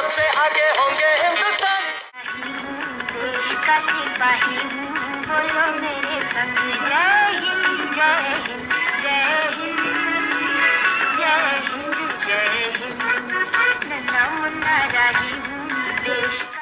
से आगे होंगे हिंदुस्तान। देश का सिपाही हूँ, बोलो मेरे संग जय हिंद जय हिंद जय हिंद जय हिंद जय हिंद। नन्ना मुन्ना राही हूँ देश का।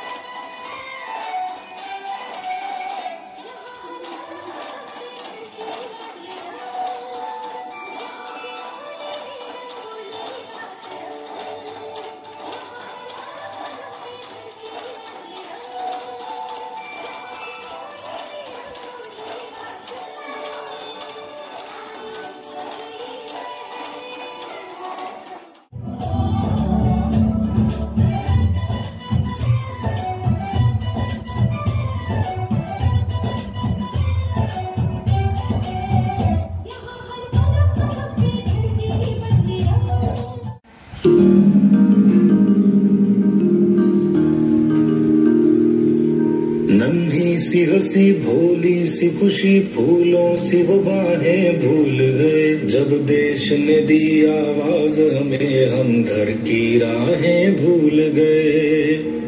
नन्ही सी हंसी भोली सी खुशी फूलों सी वो बाहें भूल गए। जब देश ने दी आवाज हमें हम घर की राहें भूल गए।